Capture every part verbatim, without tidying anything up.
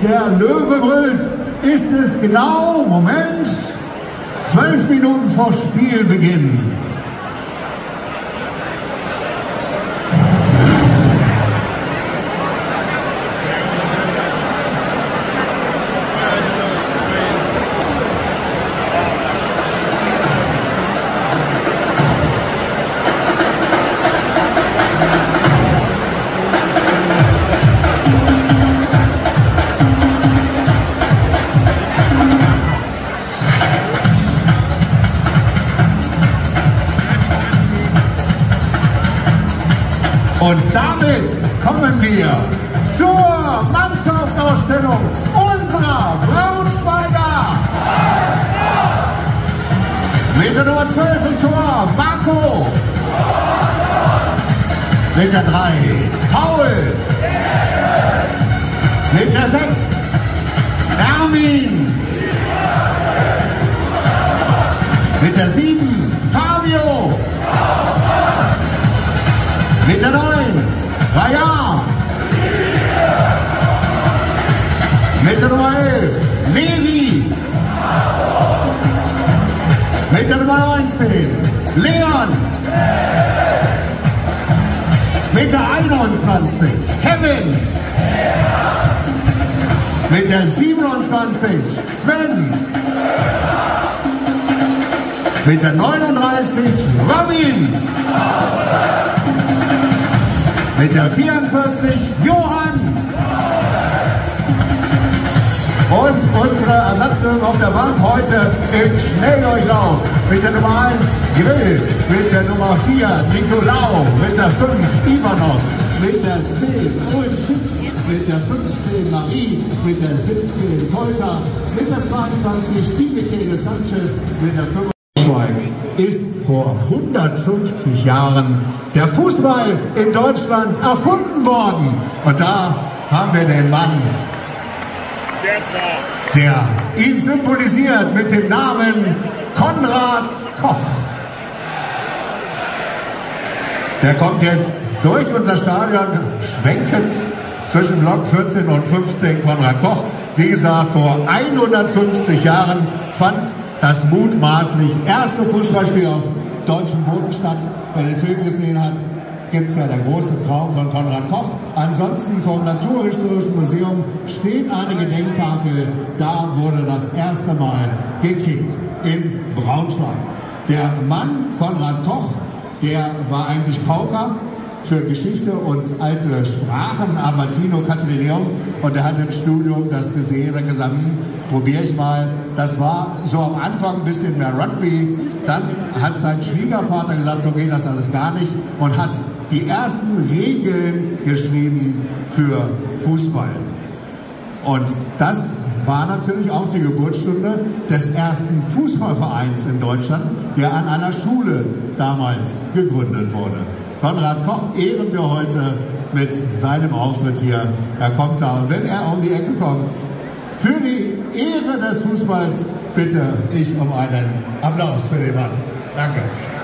der Löwe brüllt, ist es genau, Moment, zwölf Minuten vor Spielbeginn. Und damit kommen wir zur Mannschaftsausstellung unserer Braunschweiger. Mit der Nummer zwölf im Tor, Marco. Mit der drei, Paul. Mit der sechs, Erwin. Mit der sieben, Fabio. Mit der neun, Raja. Mit der Nummer elf, Levi. Mit der Nummer neunzehn, Leon. Mit der einundzwanzig, Kevin. Mit der siebenundzwanzig, Sven. Mit der neununddreißig, Robin. Mit der vierundvierzig, Johann. Und unsere Ersatzlöwen auf der Bank heute im Schnelldurchlauf. Mit der Nummer eins, Grill. Mit der Nummer vier, Nicolau. Mit der fünf, Ivanov. Mit der zehn, Owen Schick. Mit der fünfzehn, Marie. Mit der siebzehn, Polter. Mit der zweiundzwanzig, Michele Sanchez. Mit der fünfundzwanzig, ist vor hundertfünfzig Jahren der Fußball in Deutschland erfunden worden. Und da haben wir den Mann, der ihn symbolisiert mit dem Namen Konrad Koch. Der kommt jetzt durch unser Stadion schwenkend zwischen Block vierzehn und fünfzehn. Konrad Koch, wie gesagt, vor hundertfünfzig Jahren fand das mutmaßlich erste Fußballspiel auf deutschem Boden statt. Wer den Film gesehen hat, gibt es ja der große Traum von Konrad Koch. Ansonsten vom Naturhistorischen Museum steht eine Gedenktafel. Da wurde das erste Mal gekickt in Braunschweig. Der Mann Konrad Koch, der war eigentlich Pauker für Geschichte und alte Sprachen, Amatino Catrineum, und er hat im Studium das gesehen und gesagt, hm, probiere ich mal. Das war so am Anfang ein bisschen mehr Rugby. Dann hat sein Schwiegervater gesagt, so geht das alles gar nicht, und hat die ersten Regeln geschrieben für Fußball. Und das war natürlich auch die Geburtsstunde des ersten Fußballvereins in Deutschland, der an einer Schule damals gegründet wurde. Konrad Koch ehren wir heute mit seinem Auftritt hier. Er kommt da, und wenn er um die Ecke kommt, für die Ehre des Fußballs bitte ich um einen Applaus für den Mann. Danke.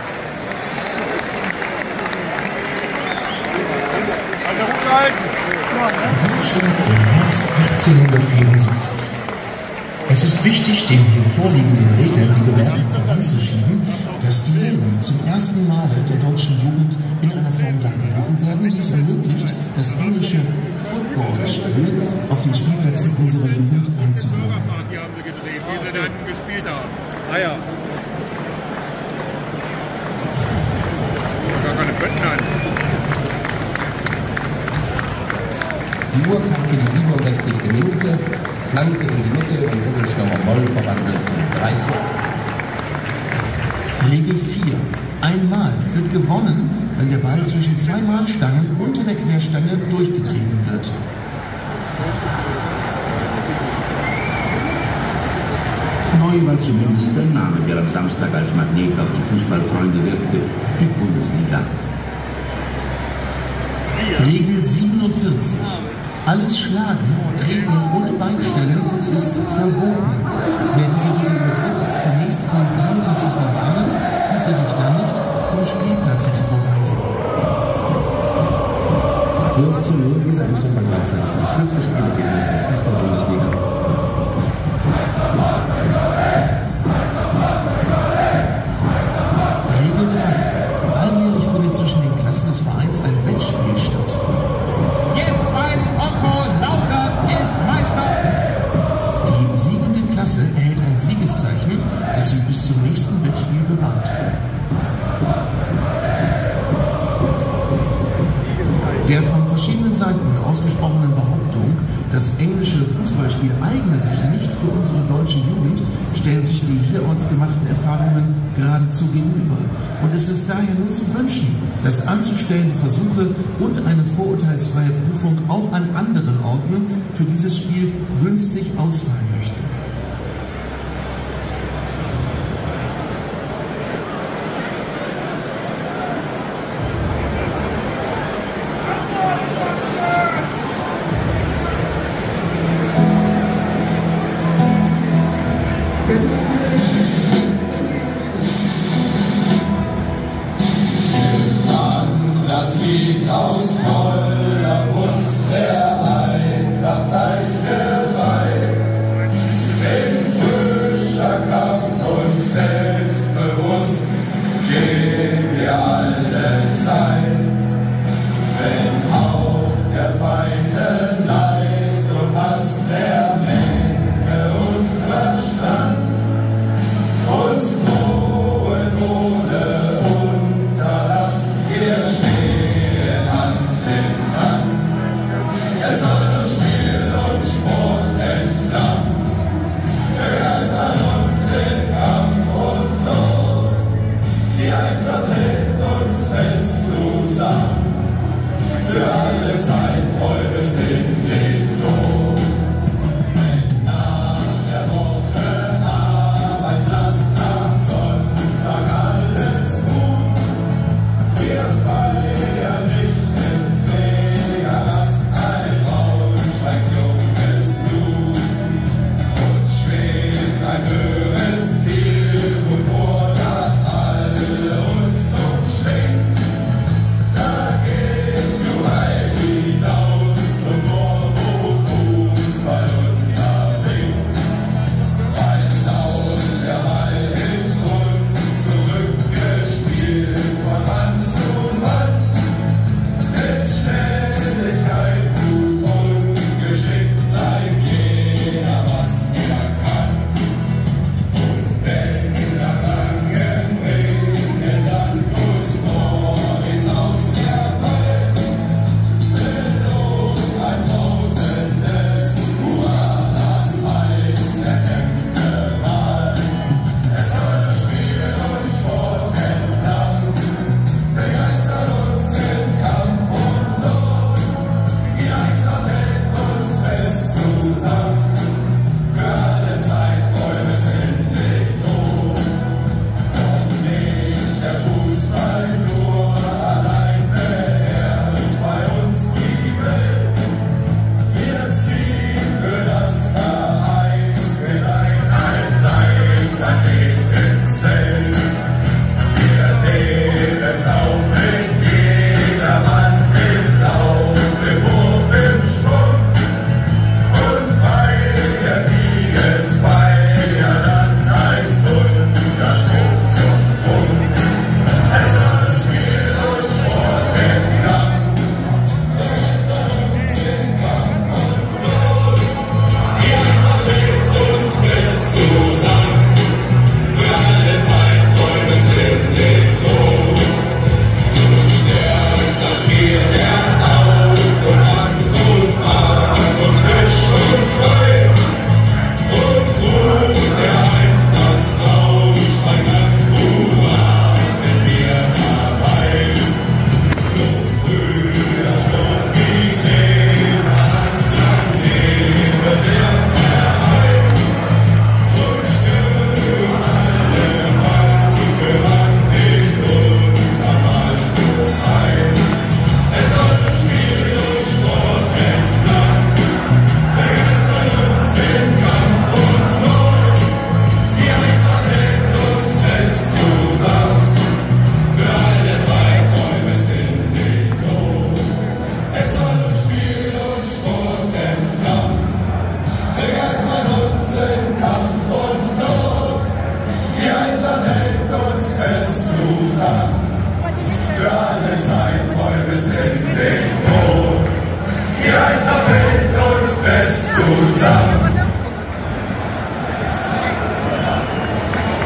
Im Herbst achtzehnhundertvierundsiebzig. Es ist wichtig, den hier vorliegenden Regeln die Bemerkung voranzuschieben, dass dieselben zum ersten Male der deutschen Jugend in einer Form dargeboten werden, die es ermöglicht, das englische Footballspiel auf den Spielplätzen unserer Jugend einzubauen. Die haben sie gedreht, wie sie dann gespielt haben. Ah ja. Gar keine Pötten an. Die Uhr kam für die siebenundsechzigste Minute, Flanke in die Mitte und Rüttelstürmer Moll verwandelt zum drei zu eins. Regel vier. Einmal wird gewonnen, wenn der Ball zwischen zwei Mahnstangen unter der Querstange durchgetrieben wird. Neu war zumindest der Name, der am Samstag als Magnet auf die Fußballfreunde wirkte, die Bundesliga. Regel siebenundvierzig. Alles Schlagen, Treten und Beinstellen ist verboten. Wer diese Regel übertritt, ist zunächst vom Pausen zu verwarnen, fühlt er sich dann nicht vom Spielplatz zu verweisen. null zu null, dieser Endstand war gleichzeitig das höchste Spielergebnis der Fußball-Bundesliga Klasse erhält ein Siegeszeichen, das sie bis zum nächsten Wettspiel bewahrt. Der von verschiedenen Seiten ausgesprochenen Behauptung, das englische Fußballspiel eigne sich nicht für unsere deutsche Jugend, stellen sich die hierorts gemachten Erfahrungen geradezu gegenüber. Und es ist daher nur zu wünschen, dass anzustellende Versuche und eine vorurteilsfreie Prüfung auch an anderen Orten für dieses Spiel günstig ausfallen möchten. Das Lied aus voller Brust, der Eintracht sei's geweiht.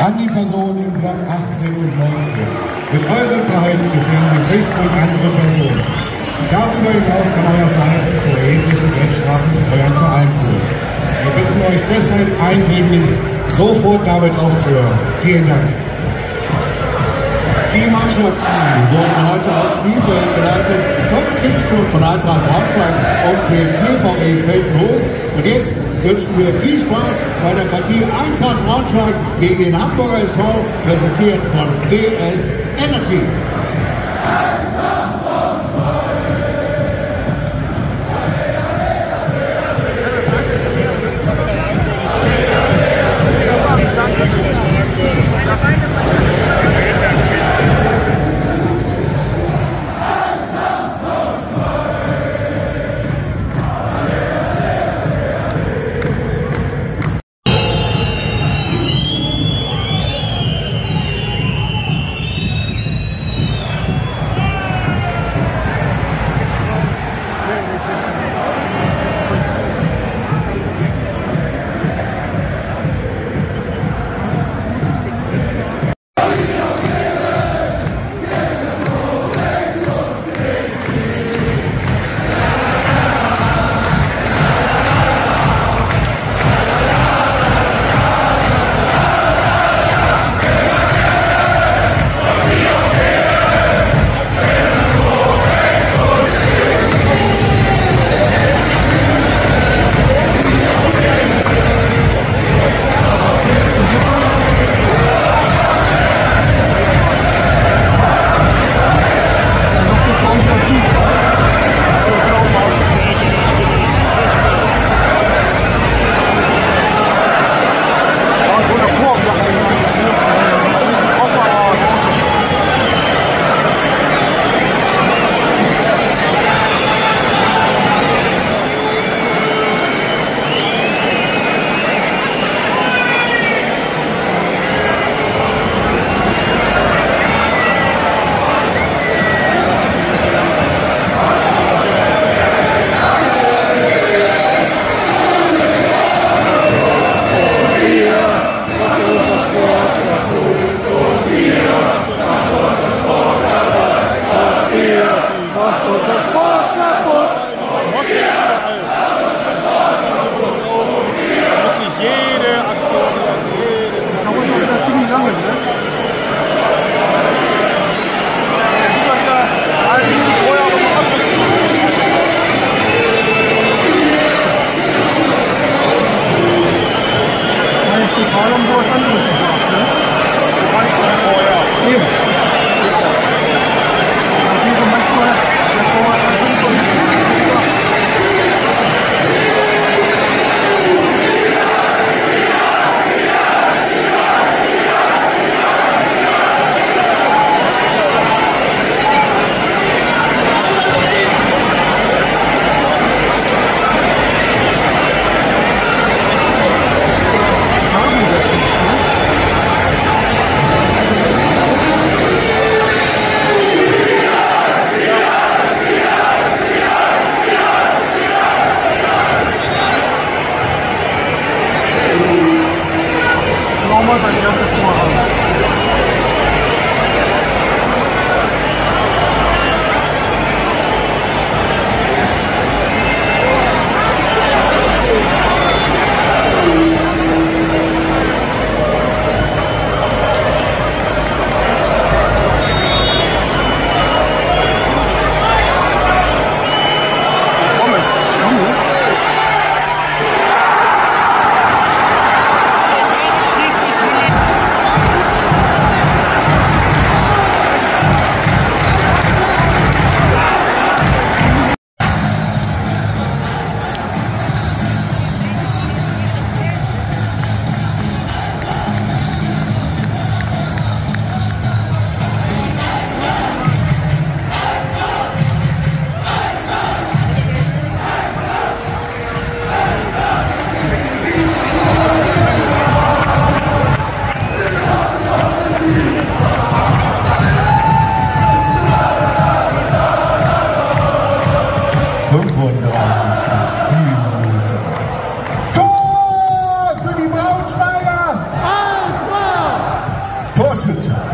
an die Personen im Block achtzehn und neunzehn. Mit eurem Verhalten gefährden Sie sich und andere Personen. Darüber hinaus kann euer Verhalten zu erheblichen Geldstrafen für euren Verein führen. Wir bitten euch deshalb eindringlich, sofort damit aufzuhören. Vielen Dank. Die Mannschaften wurden heute aus Bielefeld geleitet vom Kickclub von Eintracht Braunschweig und dem T V E Feldhof. Und jetzt wünschen wir viel Spaß bei der Partie Eintracht Braunschweig gegen den Hamburger S V, präsentiert von D S Energy.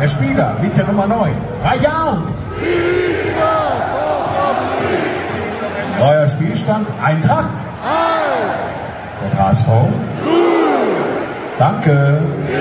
der Spieler mit der Nummer neun, Rayan. Neuer Spielstand, Eintracht. Und H S V. Danke.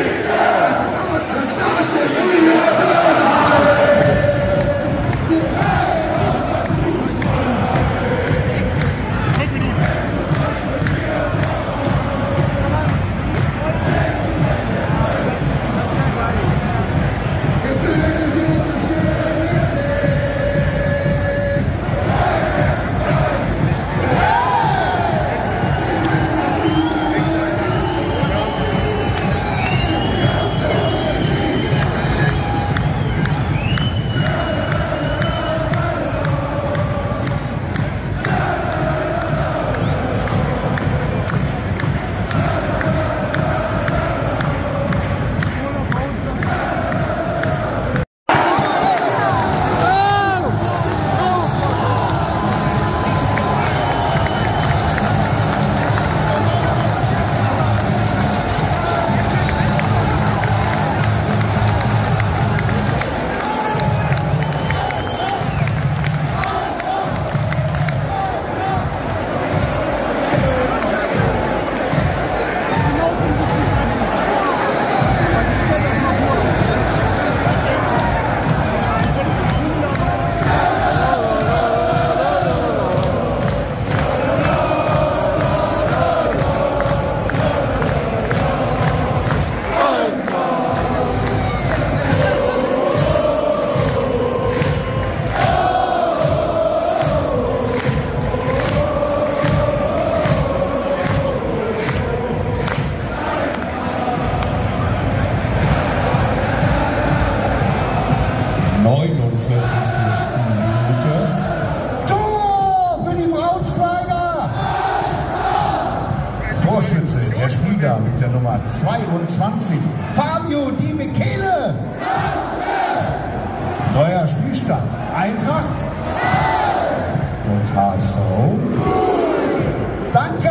neunundvierzigste Spielminute. Tor für die Braunschweiger! Torschütze, der Spieler mit der Nummer zweiundzwanzig, Fabio Di Michele. Neuer Spielstand, Eintracht und H S V. Danke!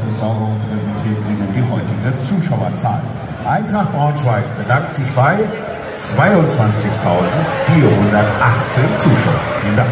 Entsorgung präsentiert Ihnen die heutige Zuschauerzahl. Eintracht Braunschweig bedankt sich bei zweiundzwanzigtausendvierhundertachtzehn Zuschauern. Vielen Dank.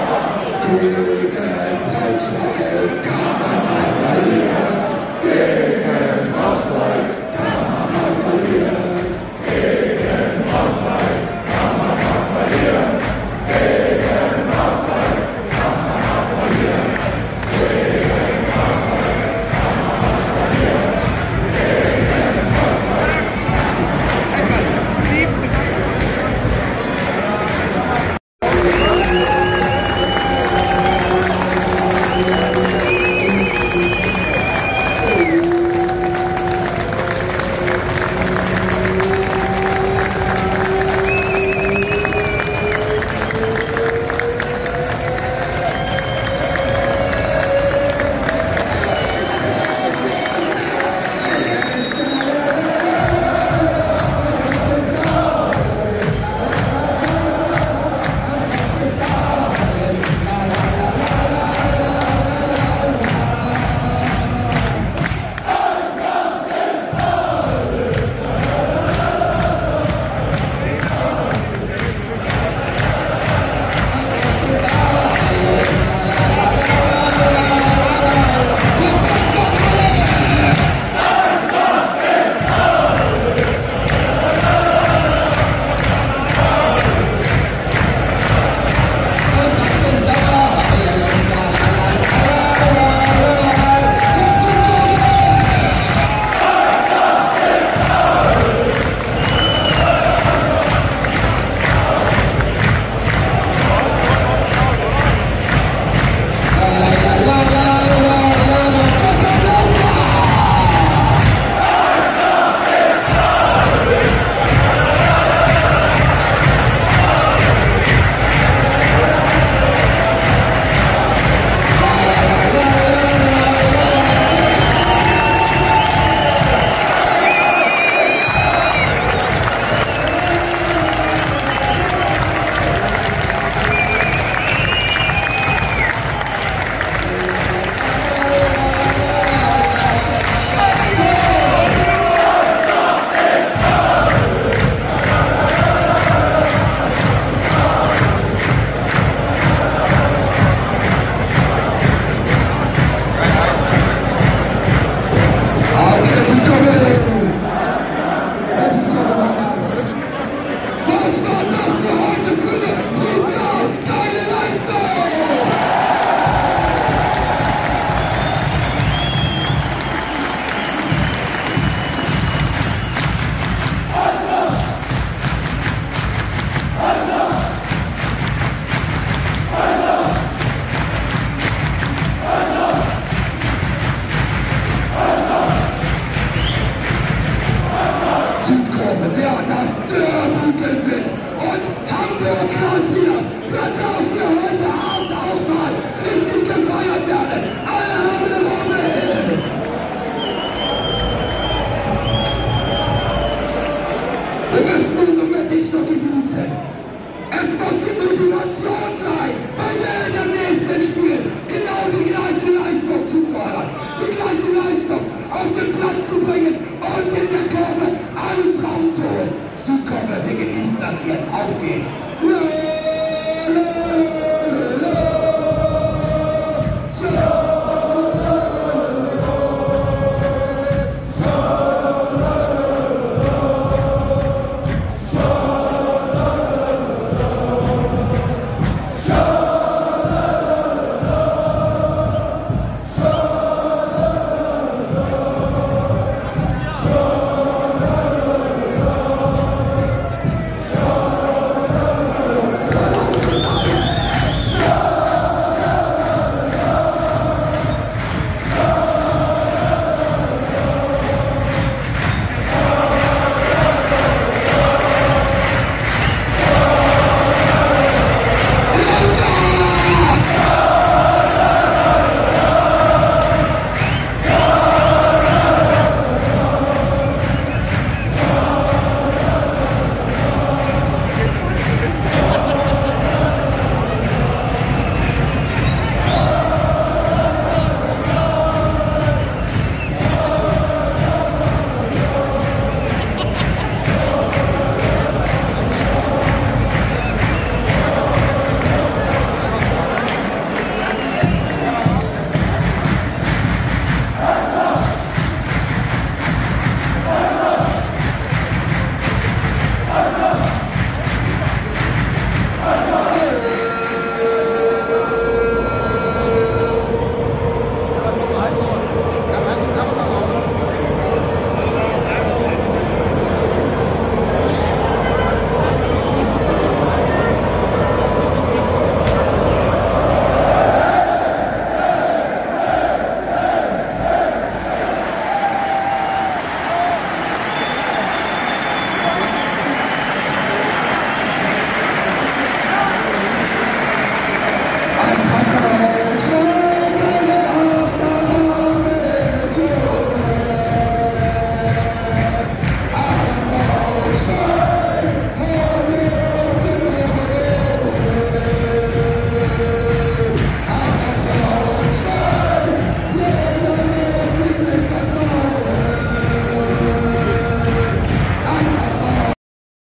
Braunschweig kann man mal verlieren.